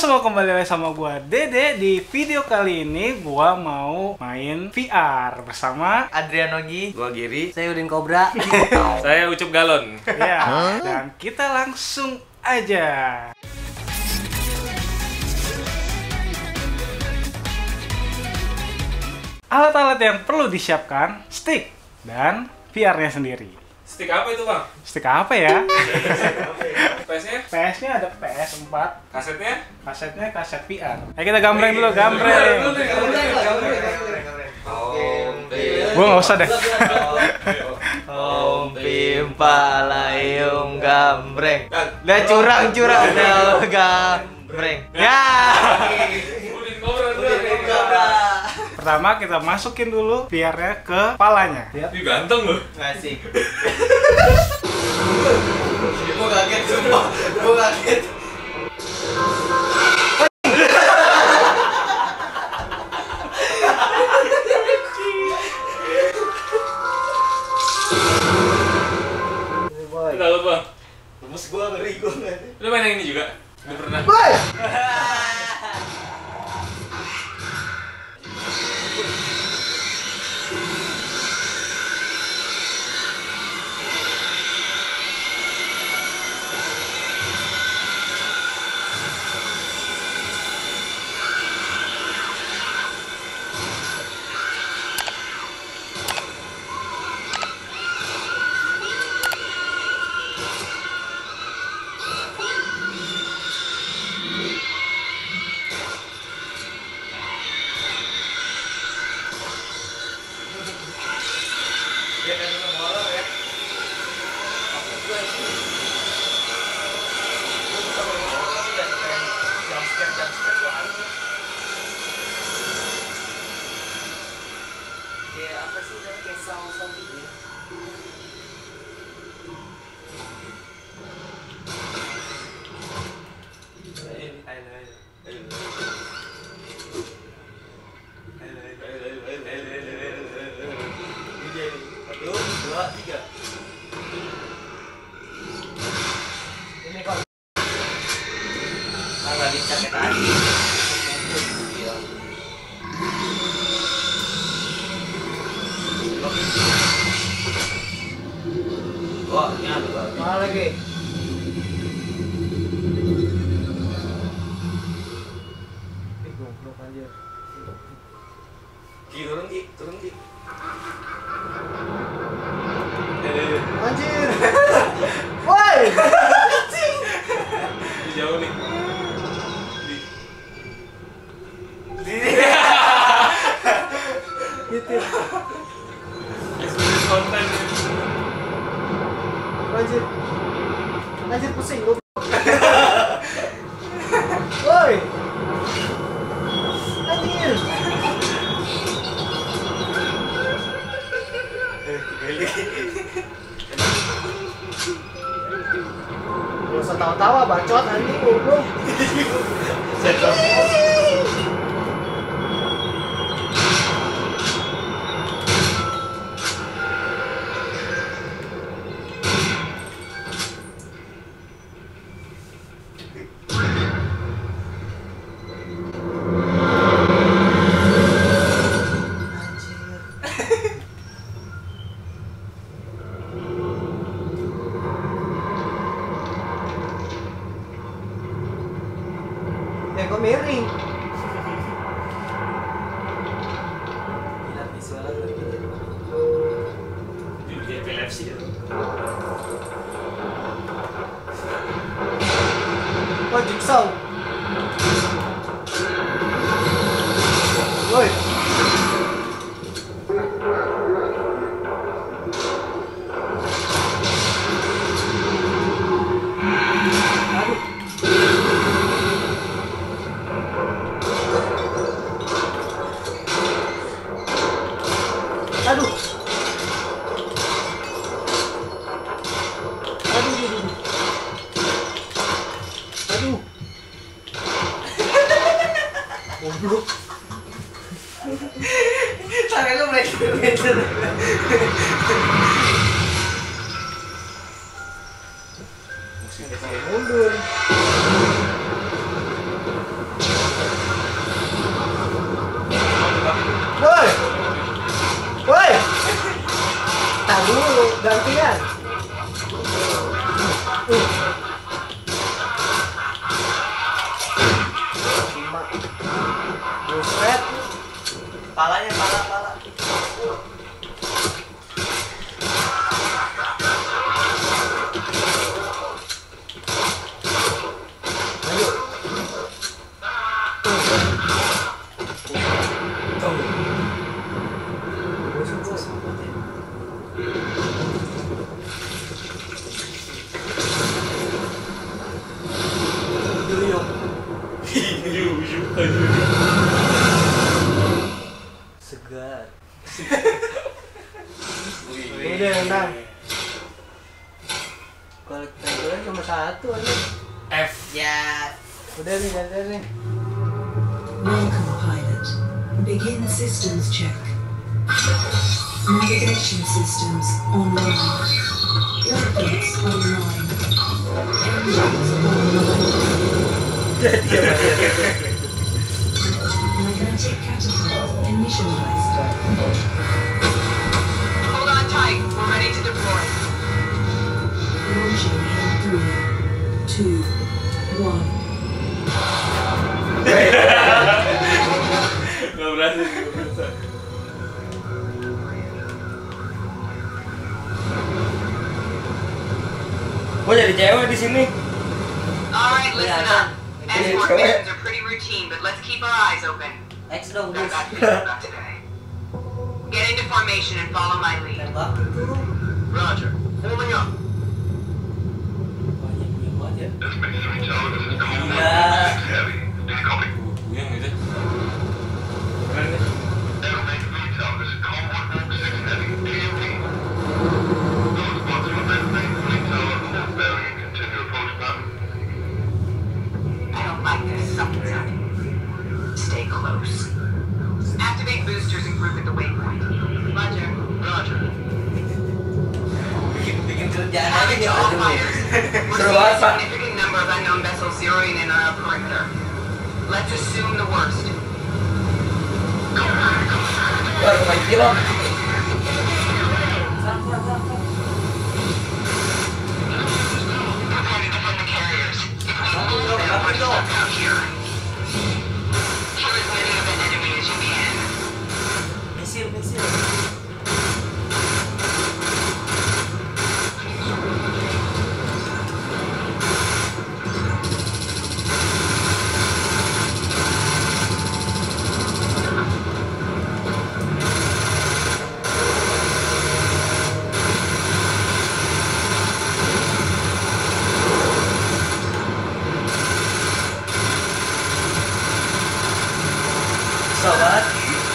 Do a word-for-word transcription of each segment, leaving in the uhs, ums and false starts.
semua, kembali lagi sama gua Dede. Di video kali ini gua mau main V R bersama Adrian Nogi, gua Giri, saya Udin Cobra. saya Ucup Galon. ya, dan kita langsung aja. Alat-alat yang perlu disiapkan, stick dan V R-nya sendiri. Stick apa itu, Bang? Stick apa ya? P S-nya? P S-nya ada P S empat, Kasetnya? kasetnya kaset V R. Ayo kita gambreng dulu, gambreng. Gua nggak usah deh. Om Pimpa Layum Gambreng. Udah curang-curang udah gambreng. Ya. Udin Cobra. Pertama kita masukin dulu V R-nya ke kepalanya. Lihat. Ih, ganteng loh. Ngasih. Gua kaget sumpah. Gua kaget. Kita lu, Bang. Lemes gua ngeri gua ngeri. Lu main yang ini juga? Udah pernah? Wah, ini ada lagi. Mana lagi? Eh, goblok aja. Ki, turun Ki, turun Ki. Anjir. Woi. Di jauh nih. Di. Di. Gitu. Ekspres konten. Anjir. Anjir pusing goblok. Woi. Anjir. Gak usah tawa-tawa, bacot anjing goblok. Ya kok miring. Gila visualnya berbeda. Di epilepsi ya. Wah, jigsaw. Woi. Aduh. Aduh, aduh, aduh. Aduh. Goblok. Tangan lu break meter. Musiknya mundur. Segar. Udah menang. Kalau kita cuma satu aja. F. Ya. Udah nih, udah nih. Welcome, pilot. Begin systems check. Navigation systems online. Rockets online. Engines online. Magnetic catapult initialized. Hold on tight. We're ready to deploy. Launching in three, two, one. Gak berhasil, gak berhasil. Gua jadi cewek di sini. Alright, listen up. Escort missions are pretty routine, but let's keep our eyes open. X dong, I've Gus. got to think about today. Get into formation and follow my lead. Tembak itu. Roger. Forming up. Banyak yang banget ya. Buyang gitu. Keren nih. I don't like this. Something's happening. Stay close. Activate boosters and group at the waypoint. Roger. Roger. Bikin bikin kerjaan aja Target to gitu all dulu. fighters. We're Seru seeing a banget, Pak. significant number of unknown vessels zeroing in on our perimeter. Let's assume the worst. Baru main kilo. Prepare to defend the carriers. If we lose them, we're stuck out here. Kill as many of the enemy as you can. Misil, misil. Sobat.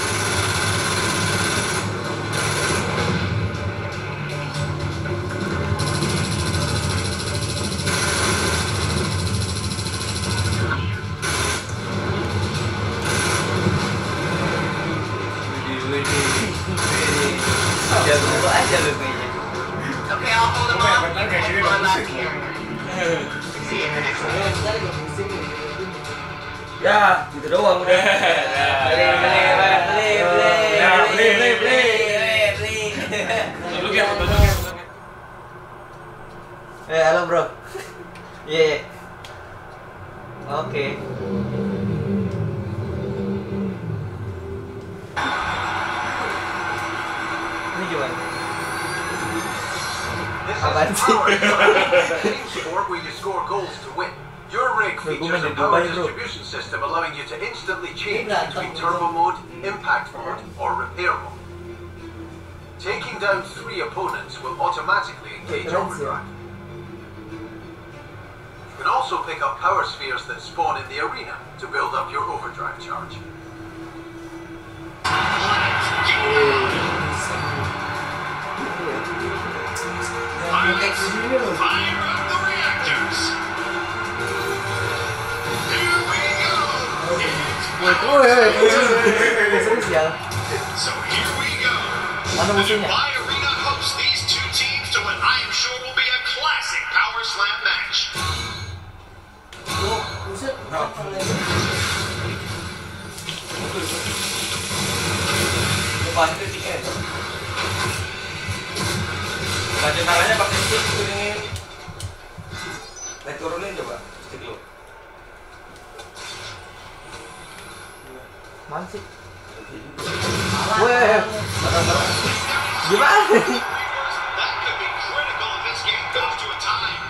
Jago aja lu kayaknya. Okay, I'll hold them off. You can head for our last carrier. See you in the next one. Ya, gitu doang udah. Beli, beli, beli, beli, Ya, beli, beli, beli. beli. Lu kan, lu kan. Eh, halo bro. Iya. Oke. Ini gimana? Apaan sih? Sport where you score goals to win. Your rig features a power distribution system allowing you to instantly change between turbo mode, impact mode, or repair mode. Taking down three opponents will automatically engage overdrive. You can also pick up power spheres that spawn in the arena to build up your overdrive charge. Fire up the reactors! Here we go! Spesial. So here we go. Mana The musuhnya? Dubai Arena hosts these two teams to what I am sure will be a classic Power Slam match. Oh, buset. Depan itu tiket. Baca caranya pakai stick turunin. Baik turunin coba stick lu. Mana sih? Weh. Gimana? That could be critical if this game goes to a tie.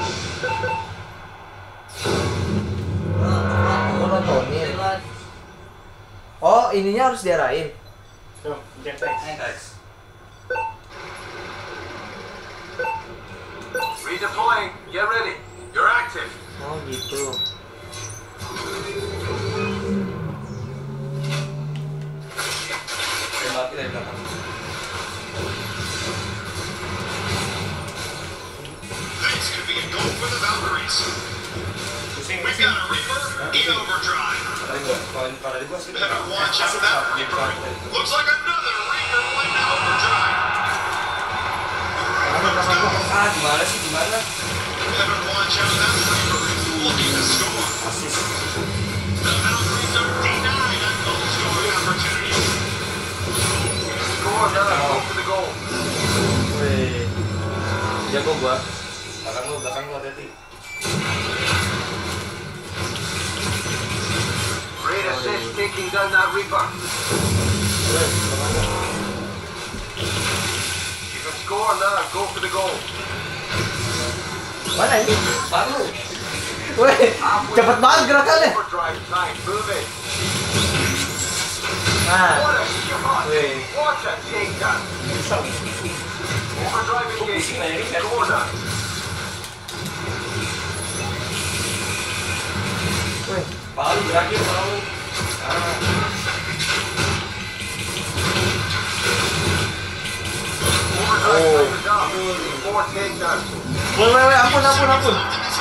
Oh, nontonin. Oh, ininya harus diarahin. Tuh, inject X. Redeploying. Get ready. You're active. Oh, gitu. We've got a Reaper in overdrive. Tadi gua, kalau ini pada di gua sih. Better watch out that Reaper. Looks like another Reaper went into overdrive. Ah, gimana sih, gimana? Better watch out that Reaper is looking to score. The Valkyries are denied a goal scoring opportunity. Score now, go for the goal. Wih, jago gua. Belakang lu, belakang lu hati-hati. Great assist taking down that Reaper. You can score now, go for the goal. Mana ini? Baru. Weh, cepet banget gerakannya. Overdrive time, move it. Nah, What a shot! weh. What a takedown! Overdrive engaged. Score now. Weh, Palu berakhir, Palu. Ah. Overdrive time is up. Four takedowns. weh, weh, weh, ampun, ampun, ampun.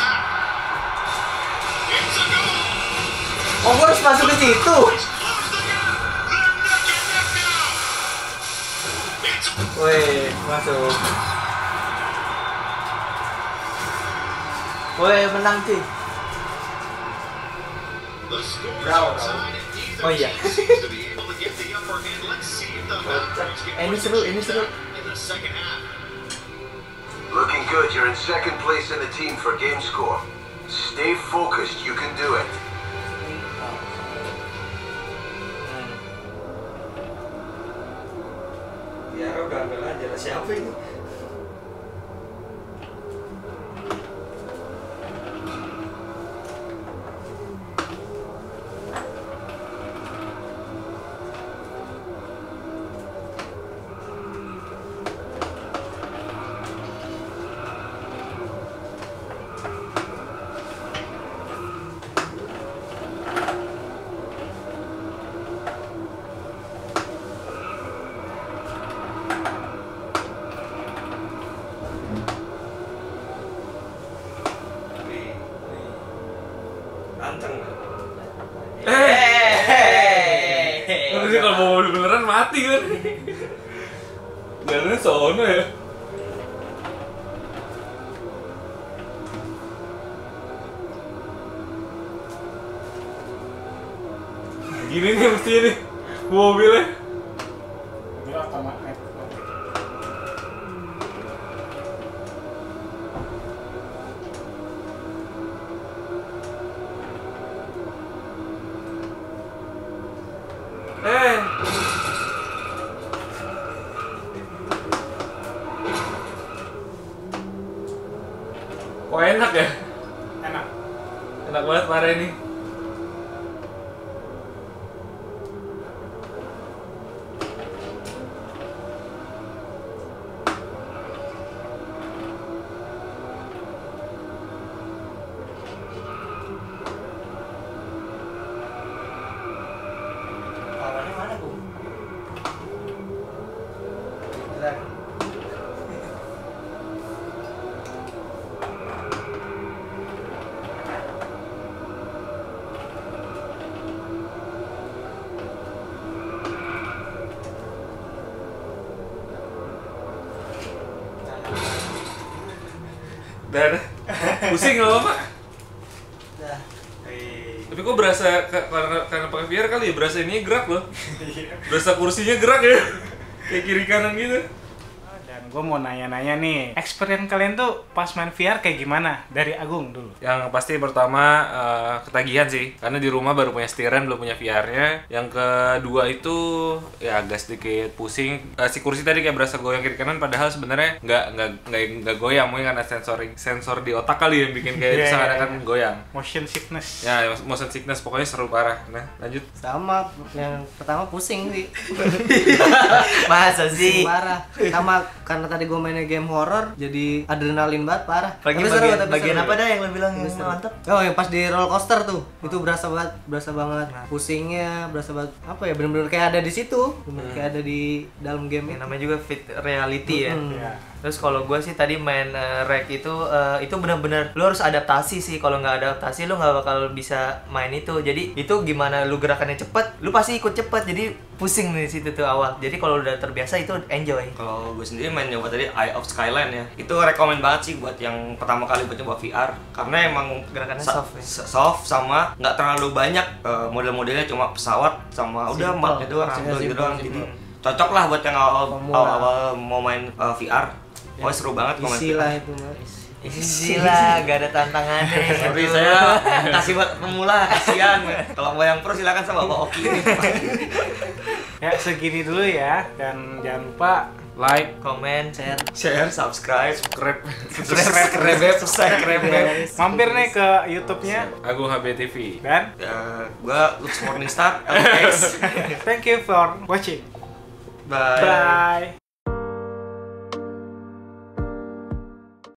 It's a goal. Oh, gua harus masuk ke situ. Close the gap. They're neck and neck now. It's a Weh, masuk. Weh, menang sih. The score's Bravo, outside and neither Oh, iya. team seems to be able to get the upper hand. Let's see if the Valkyries can Eh, ini put seru, some ini seru. in the second half. Looking good. You're in second place in the team for game score. Stay focused. You can do it. Ya udah ambil aja lah, siapa ini? Anteng. Nanti kalau mau mobil beneran mati kan. Jalannya sono ya. Gini nih mesti nih mobilnya. Mobil otomatis. Eh, kok enak ya? Enak. Enak banget marah ini. Lawannya mana, Bu? Gila. Dan pusing nggak apa-apa. Dah. Tapi kok berasa ka- karena karena pakai V R kali ya, berasa ini gerak loh. Berasa kursinya gerak ya. Kayak kiri kanan gitu. Dan gue mau nanya-nanya nih, experience kalian tuh pas main V R kayak gimana? Dari Agung dulu. Yang pasti pertama eh, ketagihan sih, karena di rumah baru punya setiran, belum punya V R-nya. Yang kedua itu ya agak sedikit pusing. Eh, si kursi tadi kayak berasa goyang kiri kanan, padahal sebenarnya nggak nggak nggak nggak goyang, mungkin karena sensor sensor di otak kali yang bikin kayak Yeah, seakan-akan yeah. goyang. Motion sickness. Ya, motion sickness pokoknya seru parah. Nah, lanjut. Sama, yang pertama pusing sih. Masa sih? Parah. Sama karena tadi gue mainnya game horror, jadi adrenalin banget parah. Bagi Tapi seru, bagian, tapi bagian seru. apa dah yang lo bilang yang Tapi seru. mantap? Oh, yang pas di roller coaster tuh, itu berasa banget, berasa banget. Pusingnya, berasa banget. Apa ya? Bener-bener kayak ada di situ, bener kayak ada di dalam game. Yang namanya juga fit reality ya. Hmm. Ya. Terus kalau gue sih tadi main uh, rec itu uh, itu benar-benar lu harus adaptasi sih. Kalau nggak adaptasi lu nggak bakal bisa main itu. Jadi itu gimana lu gerakannya cepet, lu pasti ikut cepet. Jadi pusing di situ tuh awal. Jadi kalau udah terbiasa itu enjoy. Kalau gue sendiri main nyoba tadi Eye of Skyline ya. Itu rekomen banget sih buat yang pertama kali buat coba V R karena emang Gerakannya sa- soft ya? soft sama nggak terlalu banyak uh, model-modelnya cuma pesawat sama udah Simple. mapnya doang, Maksudnya simple gitu simple, doang. simple. Jadi cocok lah buat yang awal Pemula. awal, awal mau main uh, V R. Oh seru banget mau main Isi V R. lah itu mah. Gila, gak ada tantangannya. Sorry saya kasih buat pemula, kasihan. Kalau mau yang pro silakan sama Bapak Oki. Ya segini dulu ya, dan jangan lupa Like, Komen, share. Share, subscribe, subscribe, subscribe, subscribe. mampir nih ke YouTube-nya Agung H B T V. dan Ya, gua Lux Morningstar, X. thank you for watching. Bye. Bye.